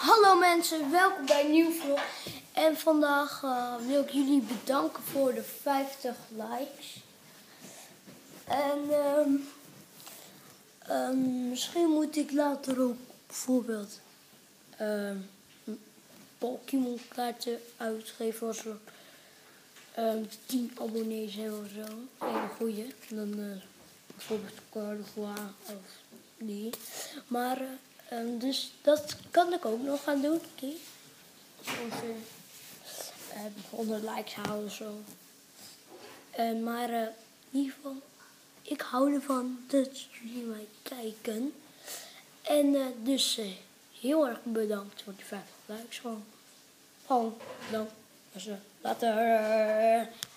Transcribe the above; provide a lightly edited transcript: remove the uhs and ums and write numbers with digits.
Hallo mensen, welkom bij een nieuwe vlog. En vandaag wil ik jullie bedanken voor de 50 likes. En misschien moet ik later ook bijvoorbeeld Pokémon kaarten uitgeven als er 10 abonnees hebben of zo. Een goeie. Dan bijvoorbeeld Gardevoir of die. Maar dus dat kan ik ook nog gaan doen. Als je 100 likes halen of zo. Maar in ieder geval, ik hou ervan dat jullie mij kijken. En dus heel erg bedankt voor die 50 likes. Gewoon bedankt. Later.